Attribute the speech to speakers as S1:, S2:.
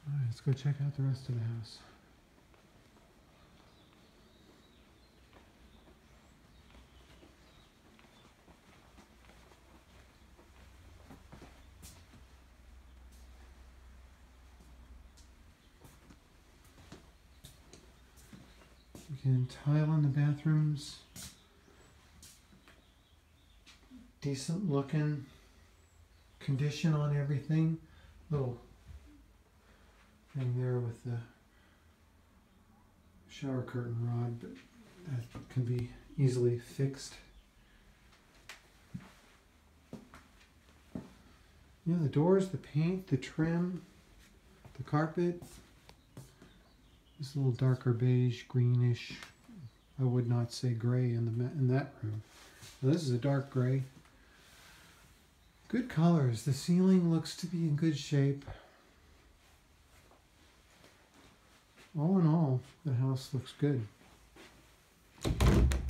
S1: Alright, let's go check out the rest of the house. Again, tile in the bathrooms. Decent looking condition on everything. Little thing there with the shower curtain rod, but that can be easily fixed. You know, the doors, the paint, the trim, the carpet. This little darker beige, greenish. I would not say gray in that room. Now, this is a dark gray. Good colors. The ceiling looks to be in good shape. All in all, the house looks good.